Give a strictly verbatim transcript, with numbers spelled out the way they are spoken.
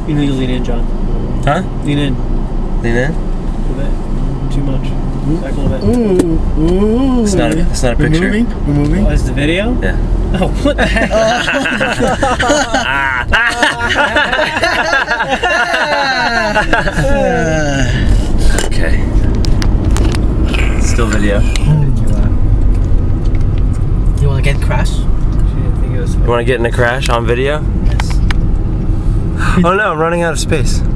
You need to lean in, John. Huh? Lean in. Lean in? A little bit. Too much. Back a little bit. Ooh, ooh. It's not a, it's not a We're picture. moving? We're moving? Oh, is the video? Yeah. Oh, what the heck? Okay. Still video. You want to get crash? She didn't think it was You want to get in a crash on video? Yes. Oh no, I'm running out of space.